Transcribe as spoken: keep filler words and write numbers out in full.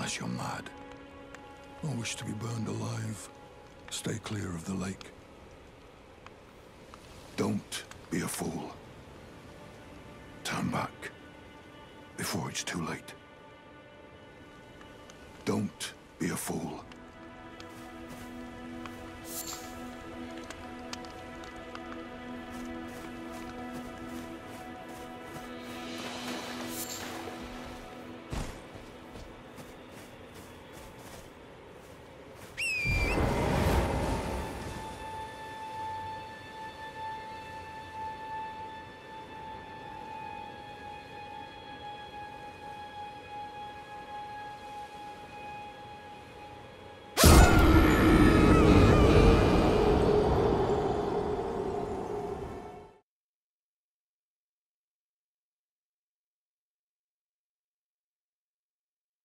Unless you're mad. Or wish to be burned alive. Stay clear of the lake. Don't be a fool. Turn back before it's too late. Don't be a fool.